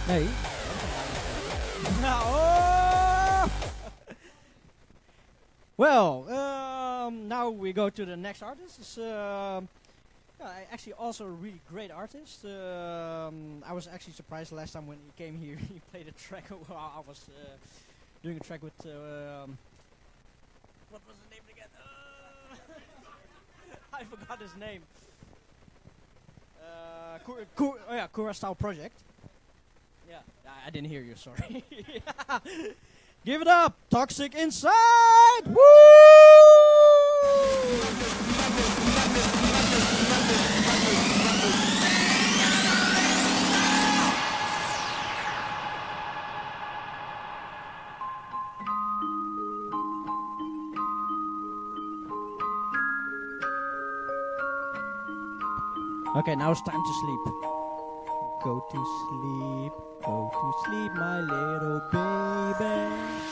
Nee. Oh! Well, now we go to the next artist. It's, actually also a really great artist. I was actually surprised last time when he came here. He played a track while I was doing a track with. What was his name again? I forgot his name. Kura Style Project. Yeah, I didn't hear you. Sorry. Give it up, Toxic Inside. Woo! Okay, now it's time to sleep. Go to sleep, my little baby.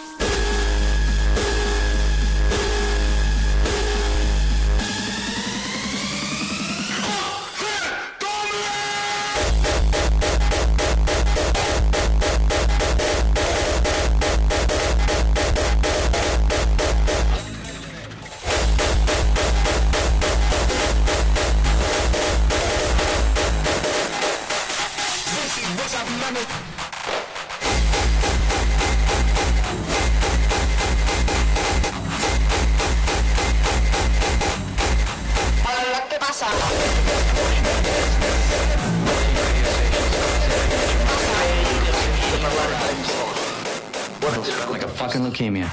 Like a fucking leukemia.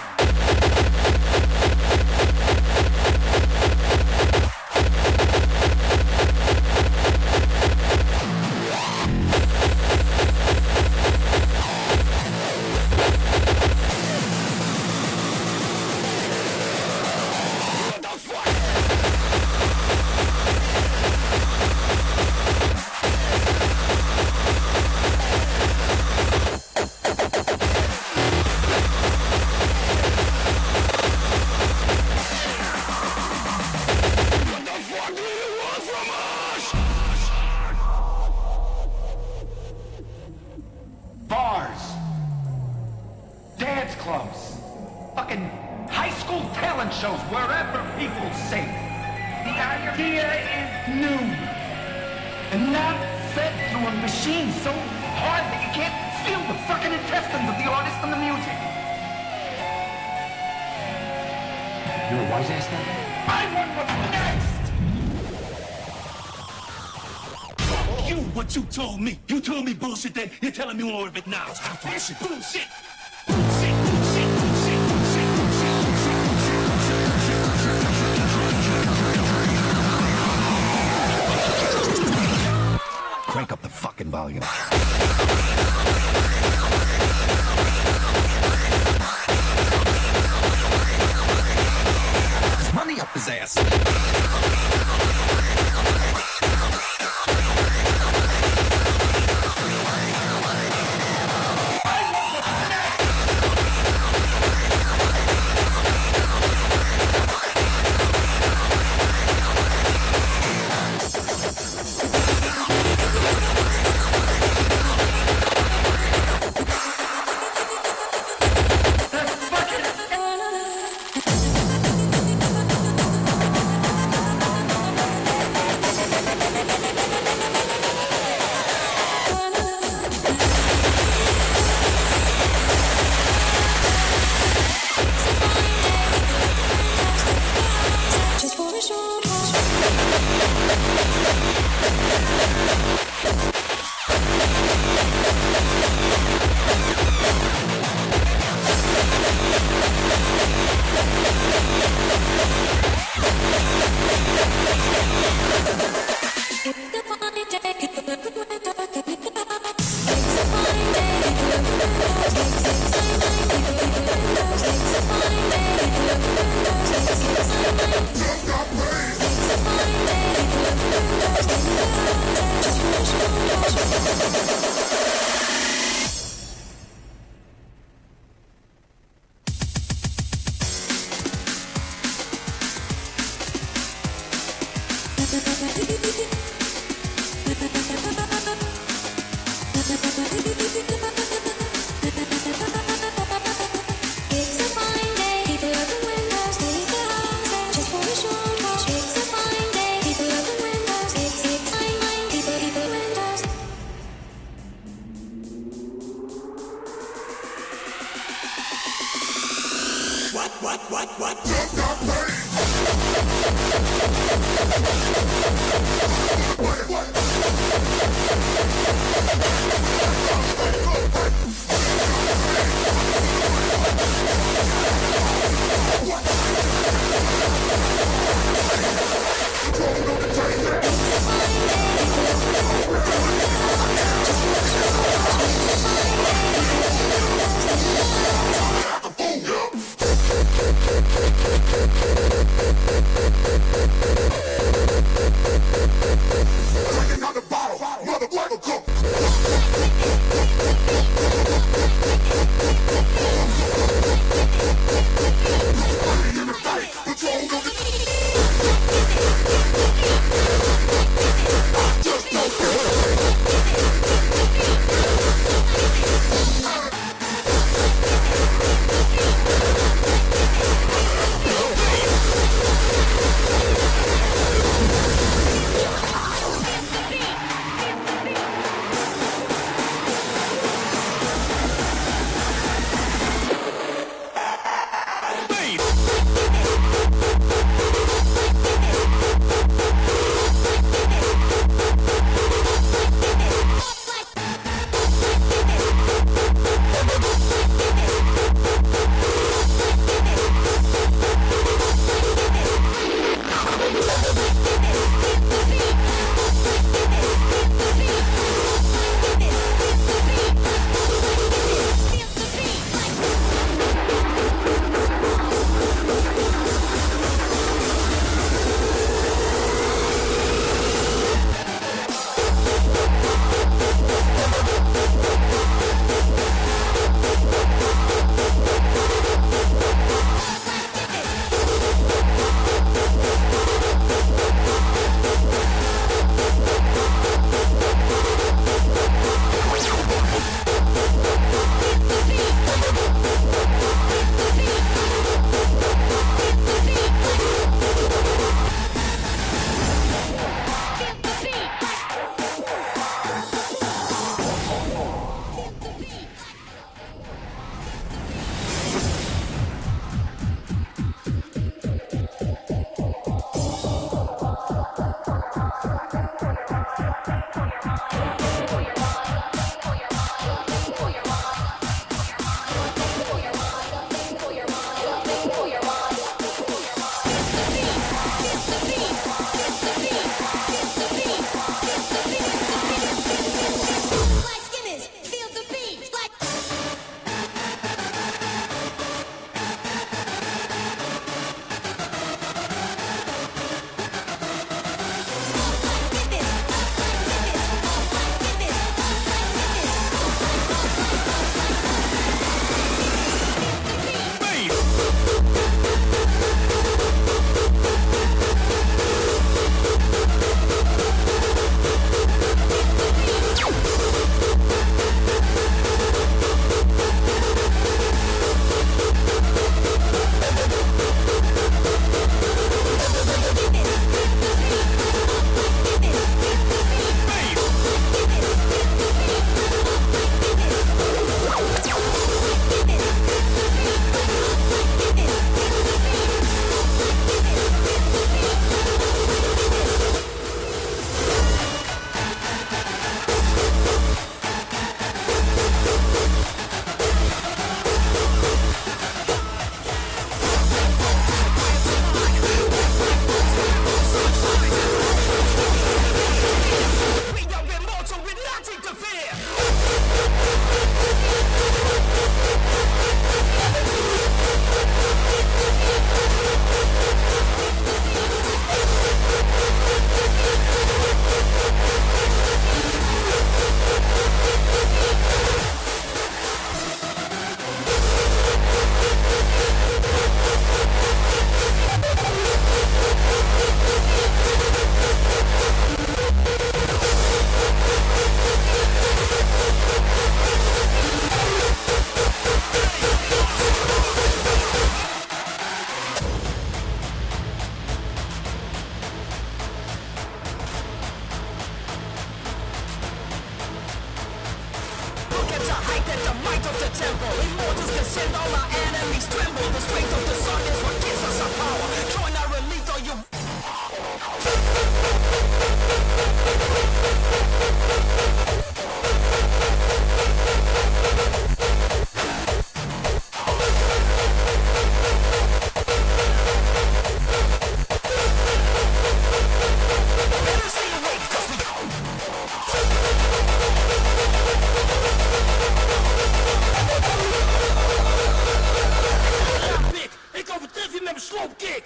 Bars, dance clubs, fucking high school talent shows, wherever people sing. The idea is new and not fed through a machine so hard that you can't feel the fucking intestines of the artist and the music. You're a wise ass now? I want what's next! What you told me? You told me bullshit then. You're telling me more of it now. Bullshit, bullshit, bullshit, bullshit, bullshit, bullshit, bullshit. Crank up the fucking volume. There's money up his ass. Thank you. What? height and the might of the temple. Immortals can send all our enemies tremble. The strength of the sun is what gives us our power. Join our elite or you. Ik overtref je met mijn sloopkick.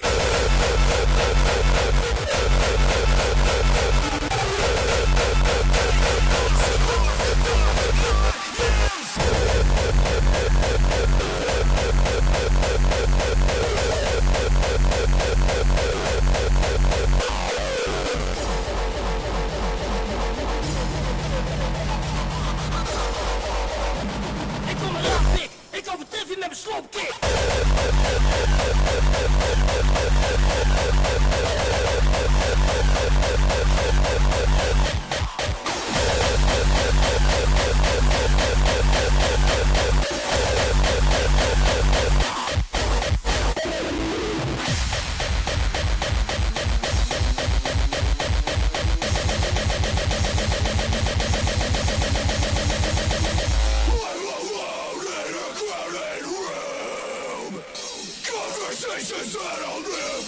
Ik kom eraan, pik. Ik overtref je met mijn sloopkick. Conversations that I'll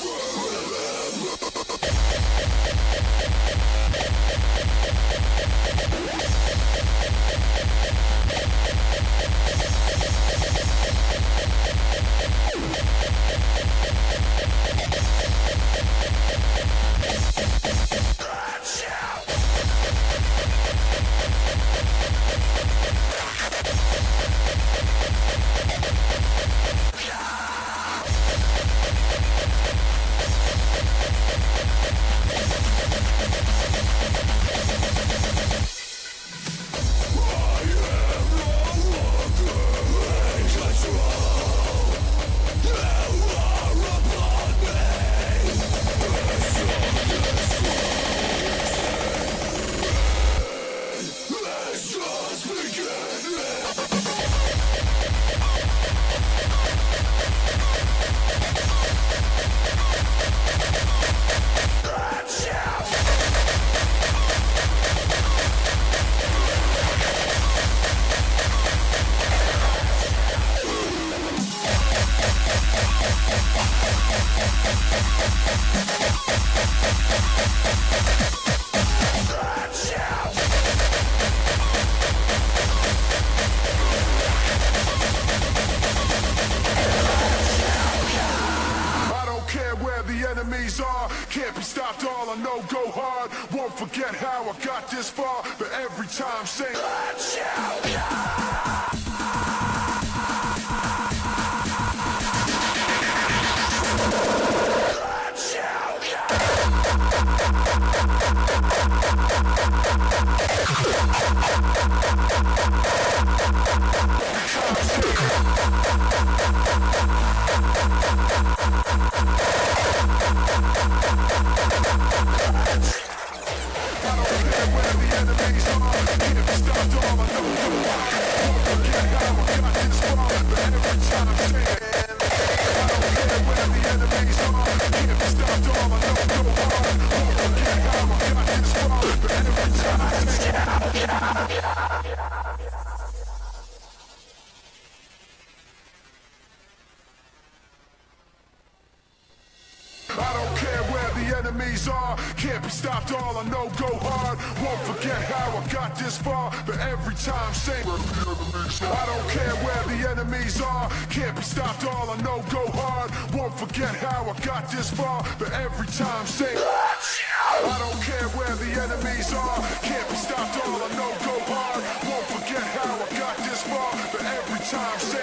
enemies are. Can't be stopped, all I know, go hard. Won't forget how I got this far, but every time say, enemies are. Can't be stopped, all I know, go hard. Won't forget how I got this far, but every time say, I don't care where the enemies are. Can't be stopped, all I know, go hard. Won't forget how I got this far, but every time say, I don't care where the enemies are. Can't be stopped, all I know, go hard. Won't forget how I got this far, but every time say,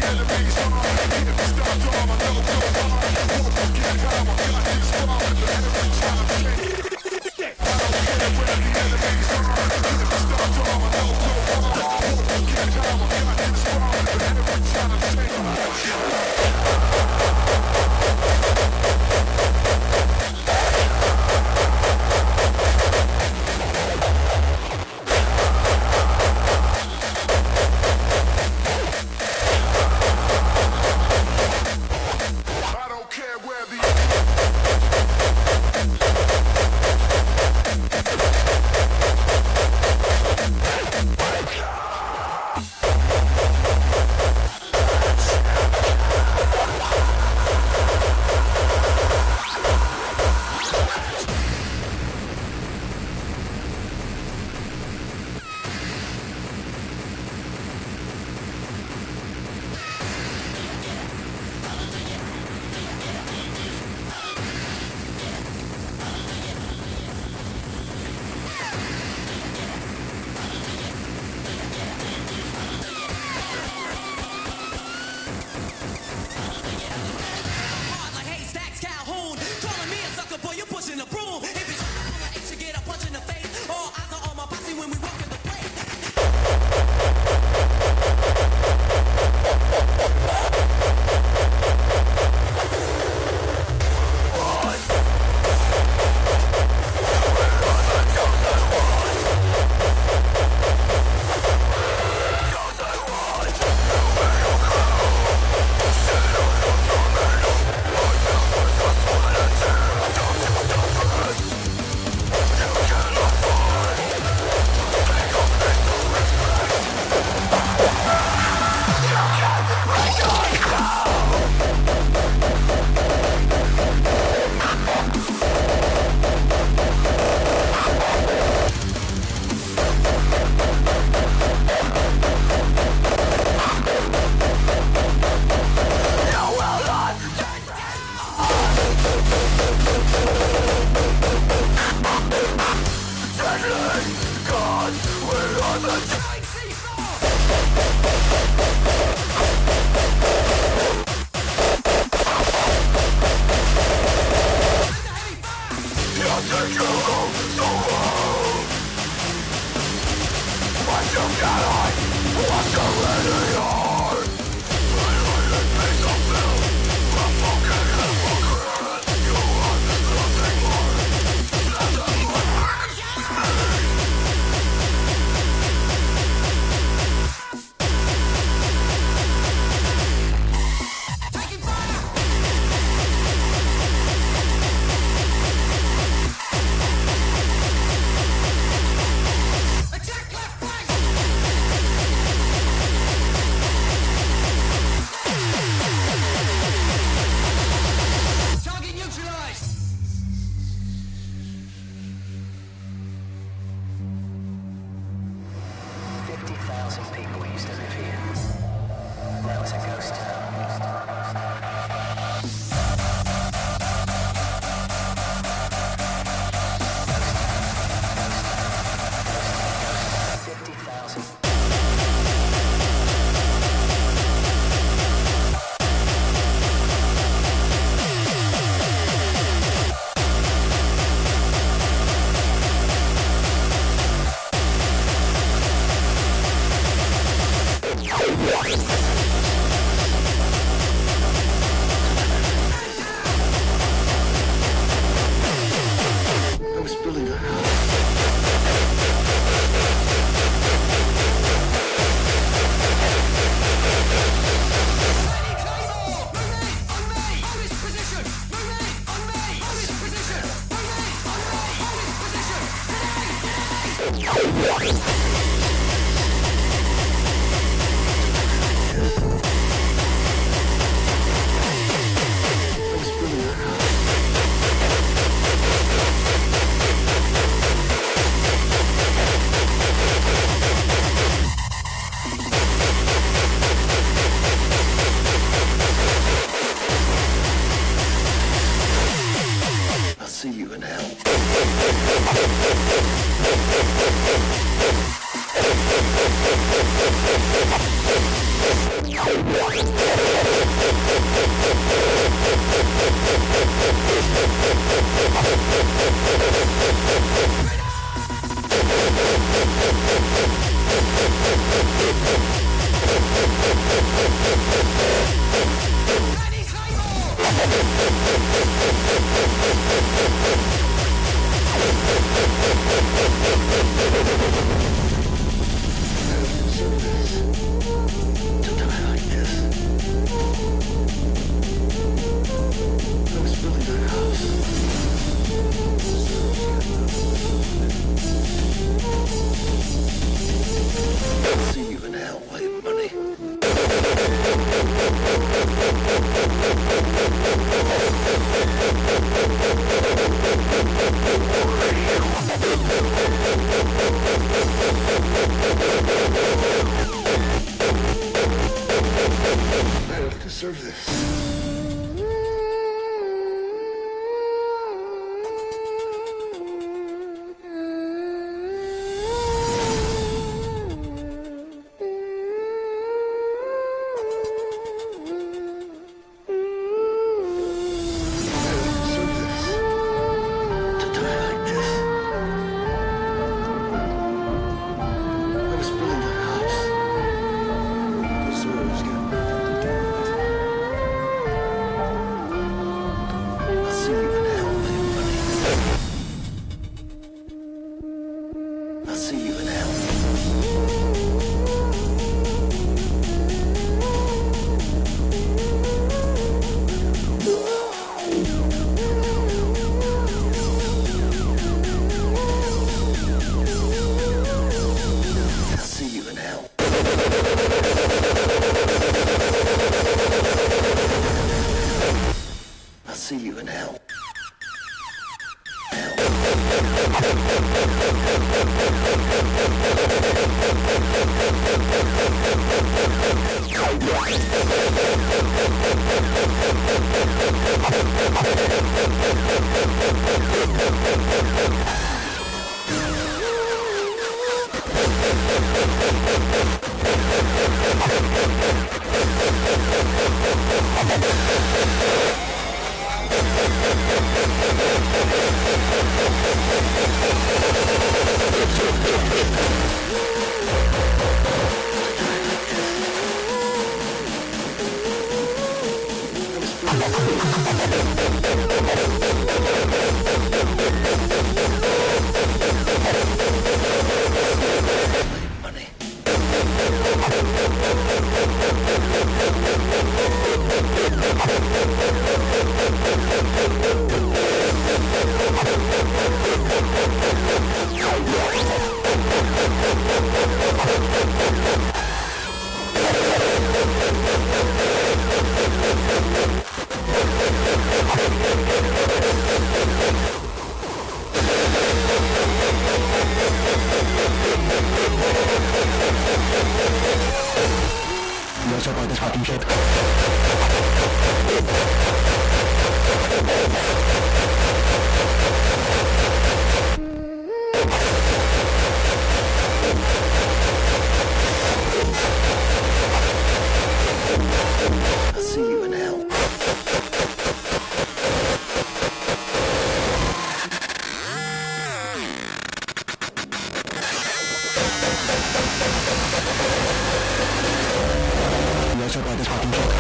See you in hell. see you in hell. I'll see you in hell. I'll see you in hell. I'll see you in hell. Let's talk about this fucking shit.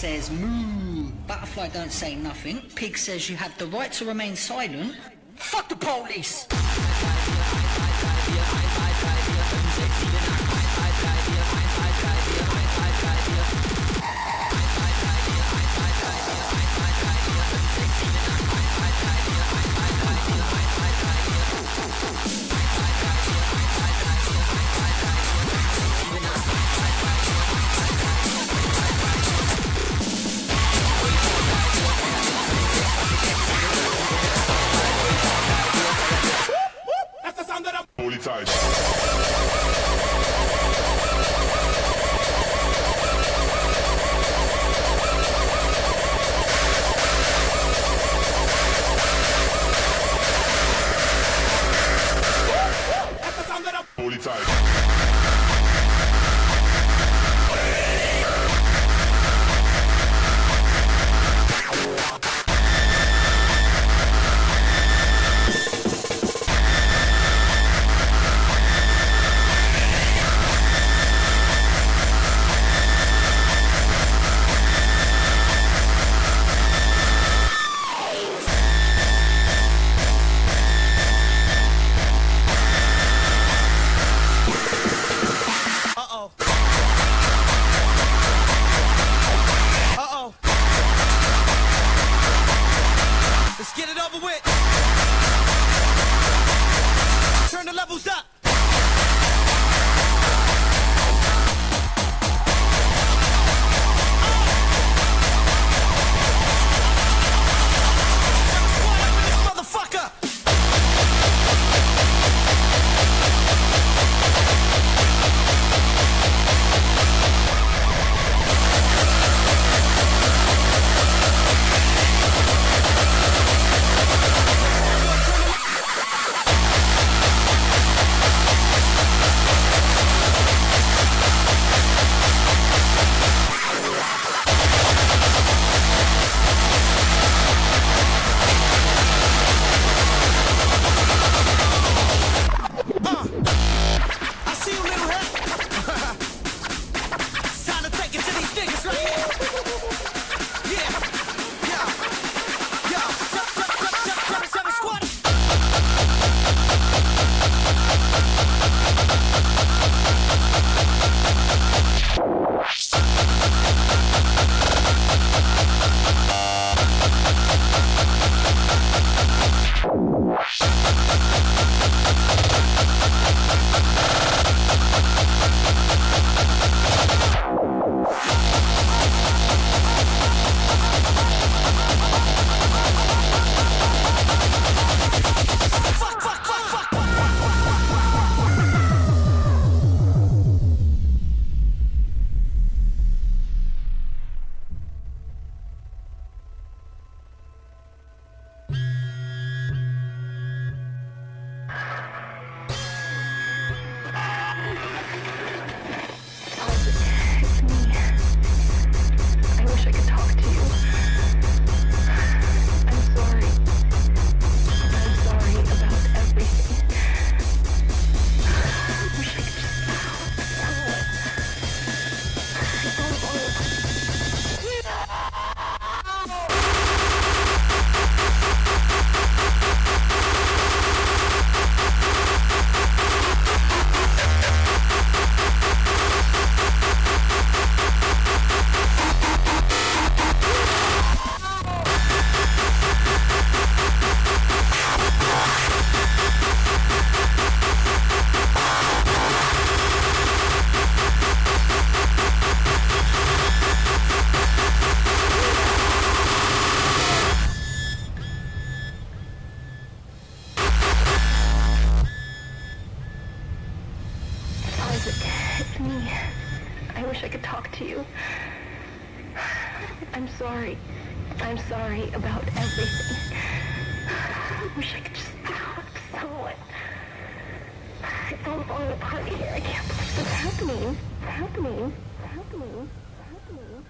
says moo. Butterfly don't say nothing. Pig says you have the right to remain silent. Fuck the police! Holy tight. Holy tight. wish I could talk to you. I'm sorry. I'm sorry about everything. I wish I could just talk to someone. It's all falling apart here. I can't believe this happening. It's happening. It's happening. It's happening.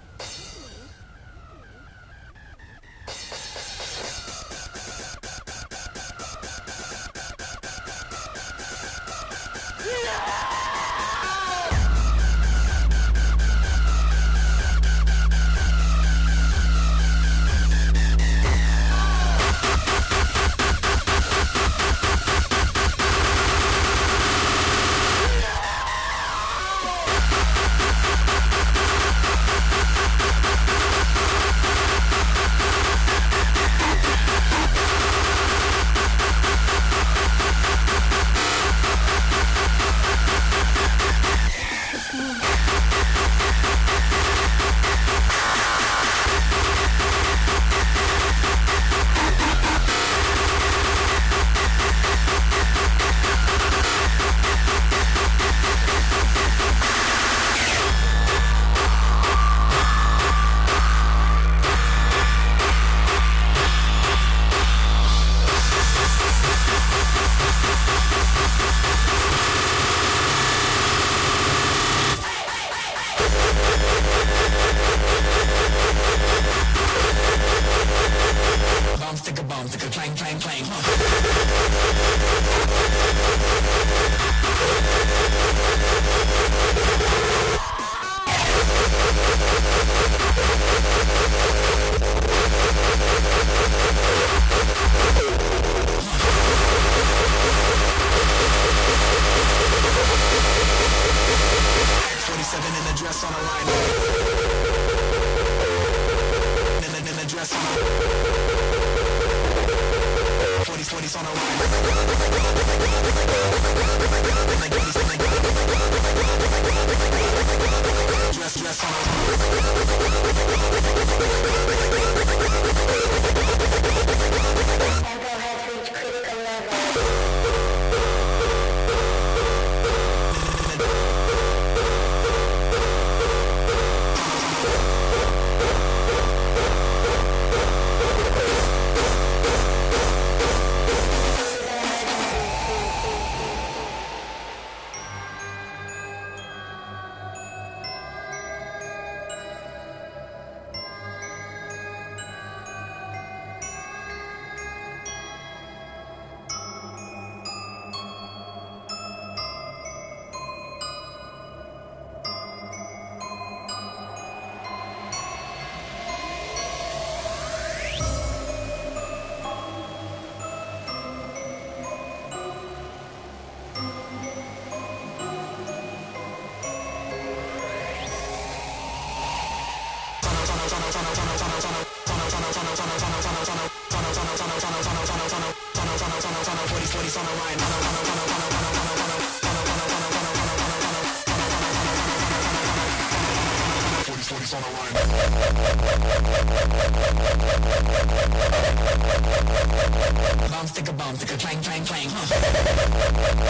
Bomb, stick a clang, clang, clang.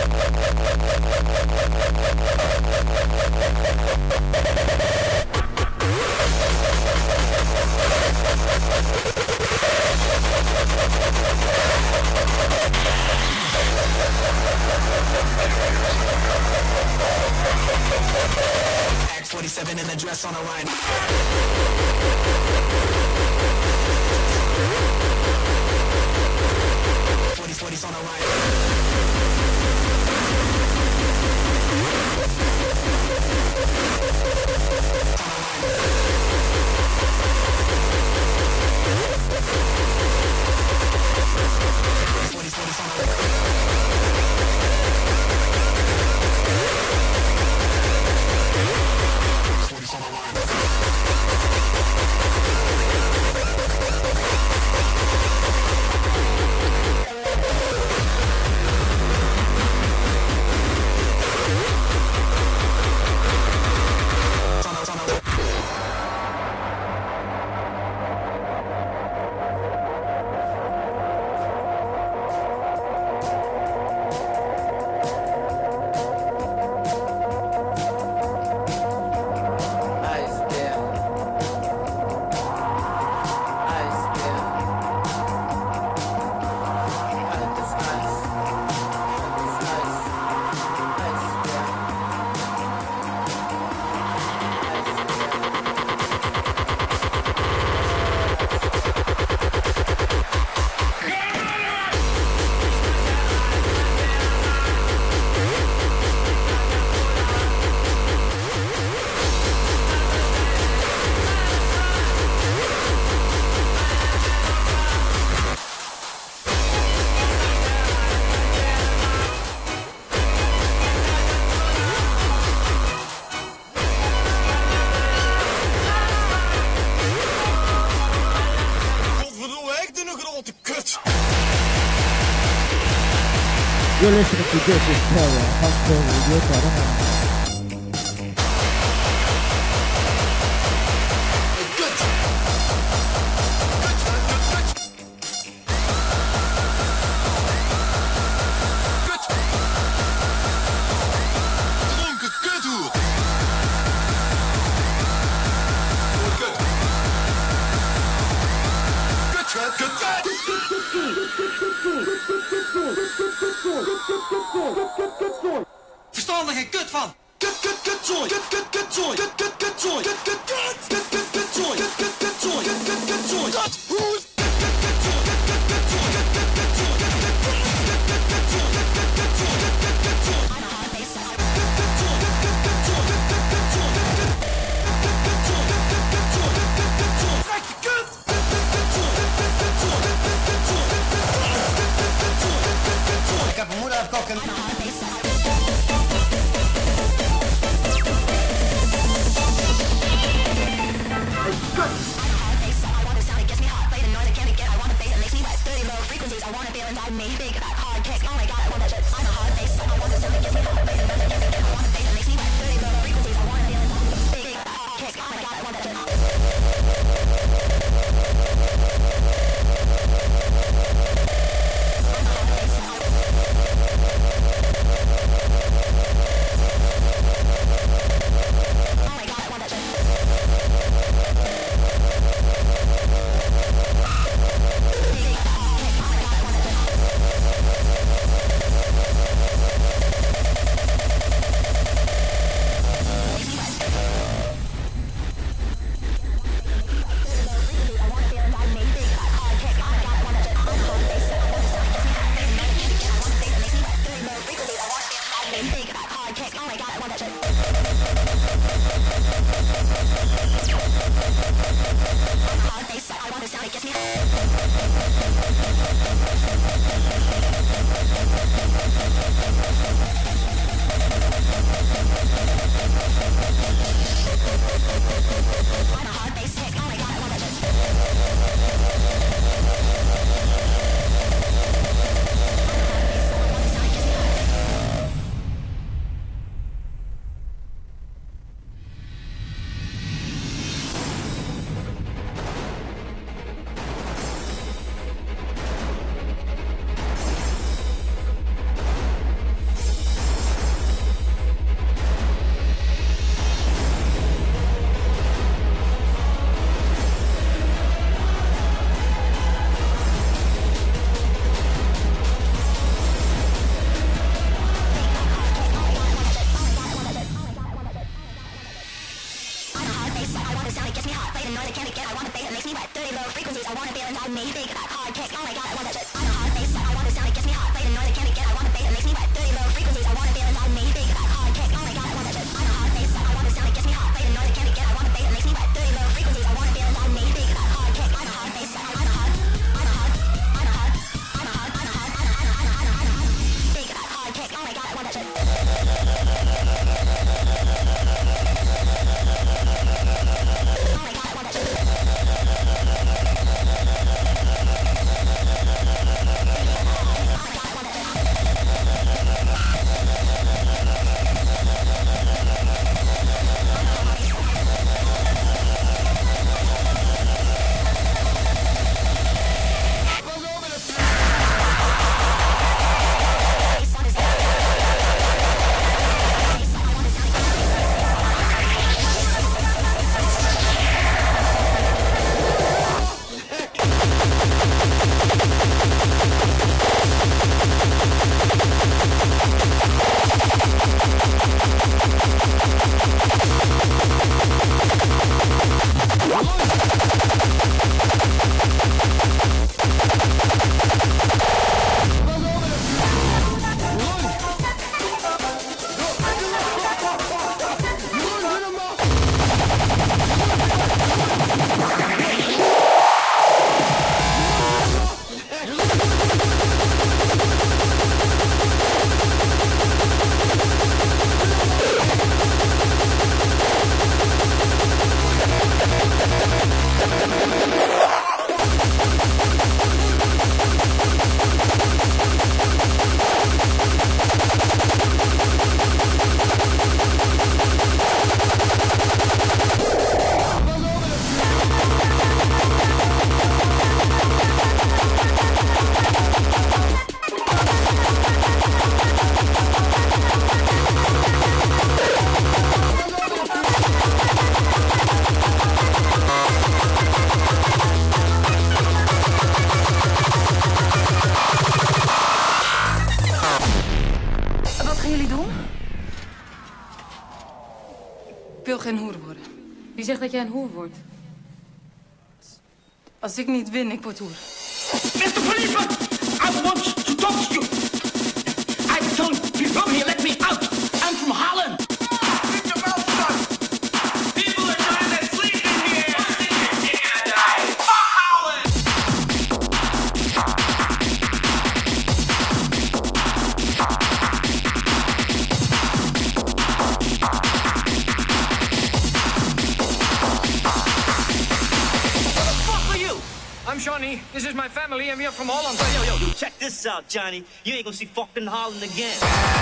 Act 47 in the dress on a line. 40's on a line. You're listening to This Is Terror, HardcoreRadio.com. Verstandige kut van. Ik heb een moeder afkokken. I want to feel and I make me big, hard kicks. geen hoer worden. Wie zegt dat jij een hoer wordt? Als ik niet win, ik word hoer. Mr. Policeman, I want to talk to you. I told people here, let me out. I'm from Holland. Keep your mouth shut. People are trying to sleep in here. Fuck Holland. I'm Johnny, this is my family, and we are from Holland. Yo, check this out, Johnny. You ain't gonna see fucking Holland again.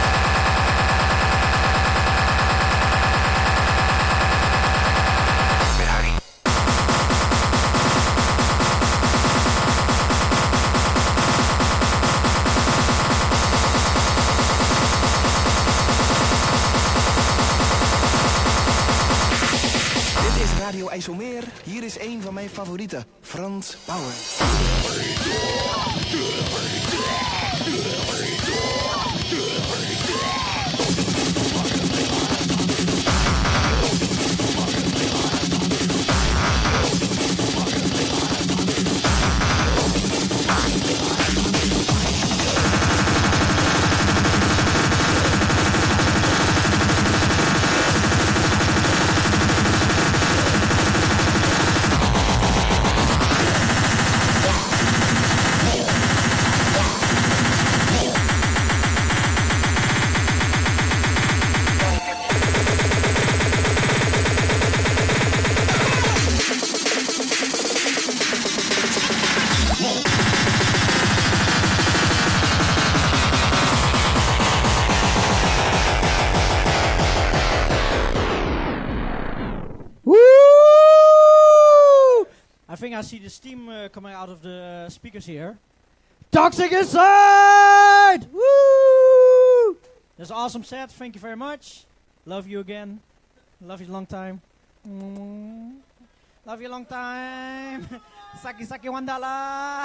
Dit is Radio IJsselmeer. Hier is een van mijn favorieten, Frans Bauer. guys see the steam coming out of the speakers here. Toxic Inside! Woo! That's an awesome set. Thank you very much. Love you again. Love you long time. Love you long time. Saki saki wandala.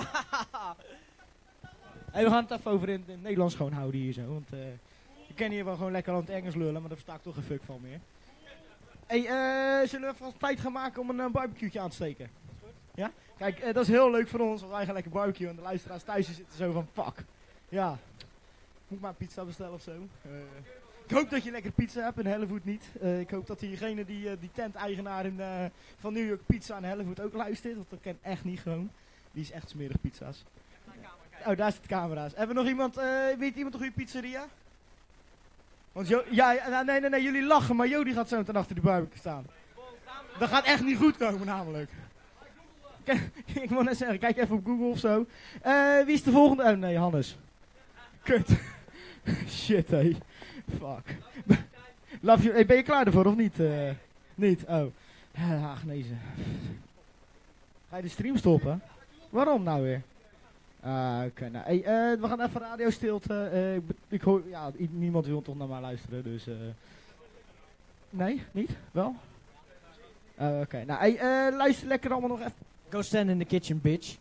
Hey, we gaan het even over in het Nederlands gewoon houden hier zo. Want we kennen hier wel gewoon lekker aan het Engels lullen, maar daar versta ik toch geen fuck van meer. Hey, zullen we even tijd gaan maken om een barbecue aan te steken? Ja? Kijk, dat is heel leuk voor ons, want wij gaan lekker barbecue en de luisteraars thuis zitten zo van, fuck. Ja, moet ik maar pizza bestellen of zo. Ik hoop dat je lekker pizza hebt en Hellevoet niet. Ik hoop dat diegene die tent-eigenaar van New York Pizza en Hellevoet ook luistert, want dat ken echt niet gewoon. Die is echt smerig pizza's. Oh, daar zitten camera's. Hebben we nog iemand, weet iemand een goede pizzeria? Want nee, jullie lachen, maar Jody gaat zo meteen achter die barbecue staan. Dat gaat echt niet goed komen namelijk. Ik moet net zeggen, kijk even op Google of zo. Wie is de volgende? Oh nee, Hannes. Kut. Shit, hé. Fuck. Love you. Hey, ben je klaar ervoor of niet? Niet? Oh. Ach, nee. Ga je de stream stoppen? Waarom nou weer? Oké, nou. Hey, we gaan even radio stilte. Ik hoor, ja, niemand wil toch naar mij luisteren, dus... Nee? Niet? Wel? Oké, nou, hey, luister lekker allemaal nog even. Go stand in the kitchen, bitch.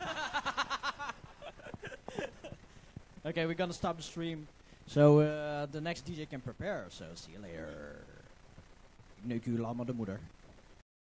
Okay, we're gonna stop the stream. So the next DJ can prepare. So see you later. Ik neuk u allemaal de moeder.